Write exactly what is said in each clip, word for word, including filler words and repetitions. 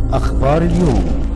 أخبار اليوم.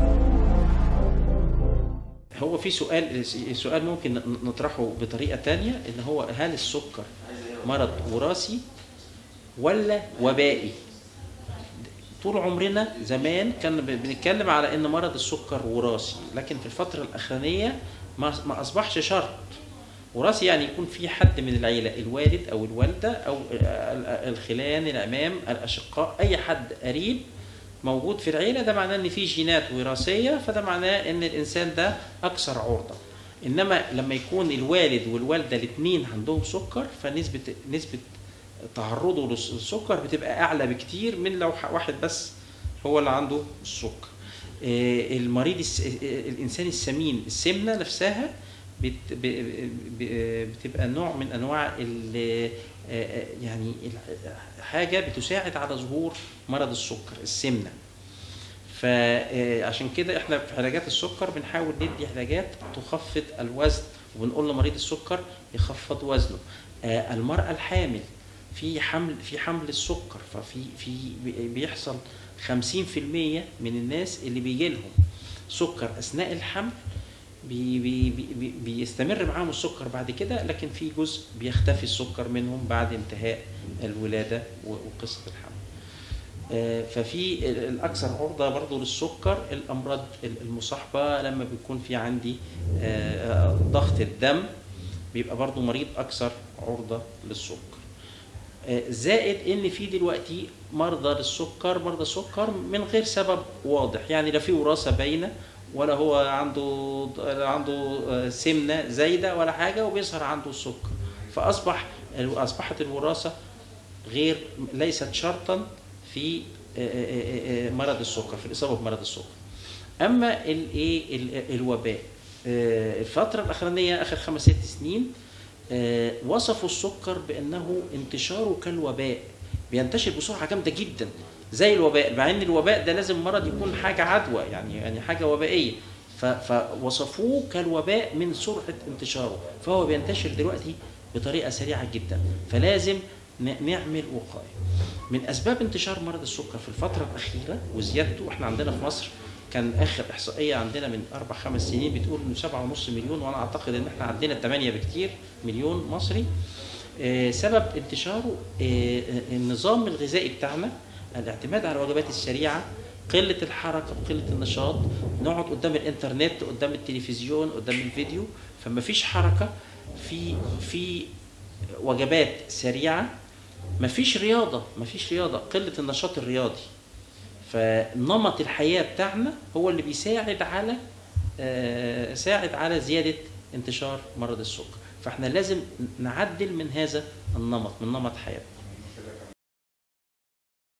هو في سؤال سؤال ممكن نطرحه بطريقة تانية، ان هو هل السكر مرض وراثي ولا وبائي؟ طول عمرنا زمان كان بنتكلم على ان مرض السكر وراثي، لكن في الفترة الأخرانية ما أصبحش شرط وراثي. يعني يكون في حد من العيلة، الوالد أو الوالدة أو الخلان، العمام، الأشقاء، أي حد قريب موجود في العيلة، ده معناه ان في جينات وراثية، فده معناه ان الانسان ده اكثر عرضة. انما لما يكون الوالد والوالدة الاثنين عندهم سكر، فنسبة نسبة تعرضه للسكر بتبقى اعلى بكتير من لو واحد بس هو اللي عنده السكر. المريض الانسان السمين، السمنة نفسها بتبقى نوع من انواع يعني حاجة بتساعد على ظهور مرض السكر، السمنة. فعشان كده احنا في علاجات السكر بنحاول ندي علاجات تخفض الوزن، وبنقول لمريض السكر يخفض وزنه. المرأة الحامل في حمل في حمل السكر، ففي في بيحصل خمسين في المية من الناس اللي بيجي لهم سكر اثناء الحمل بي بي بي بيستمر معاهم السكر بعد كده، لكن في جزء بيختفي السكر منهم بعد انتهاء الولادة وقصة الحمل. ففي الأكثر عرضة برضو للسكر الأمراض المصاحبة، لما بيكون في عندي ضغط الدم بيبقى برضو مريض أكثر عرضة للسكر. زائد ان في دلوقتي مرضى للسكر مرضى السكر من غير سبب واضح، يعني لا في وراثة باينة ولا هو عنده عنده سمنه زايده ولا حاجه وبيظهر عنده السكر، فاصبح اصبحت الوراثه غير ليست شرطا في مرض السكر، في الاصابه بمرض السكر. اما الايه الوباء، الفتره الاخرانيه اخر خمس ست سنين وصفوا السكر بانه انتشاره كالوباء، بينتشر بسرعه جامده جدا زي الوباء، مع ان الوباء ده لازم مرض يكون حاجه عدوى، يعني يعني حاجه وبائيه، فوصفوه كالوباء من سرعه انتشاره، فهو بينتشر دلوقتي بطريقه سريعه جدا، فلازم نعمل وقايه. من اسباب انتشار مرض السكر في الفتره الاخيره وزيادته، احنا عندنا في مصر كان اخر احصائيه عندنا من اربع خمس سنين بتقول انه سبعة ونص مليون، وانا اعتقد ان احنا عندنا ثمانية بكتير مليون مصري. سبب انتشاره النظام الغذائي بتاعنا، الاعتماد على الوجبات السريعه، قله الحركه وقله النشاط، نقعد قدام الانترنت، قدام التلفزيون، قدام الفيديو، فما فيش حركه، في في وجبات سريعه، ما فيش رياضه ما فيش رياضه قله النشاط الرياضي. فنمط الحياه بتاعنا هو اللي بيساعد على آه ساعد على زياده انتشار مرض السكر، فاحنا لازم نعدل من هذا النمط، من نمط حياتنا.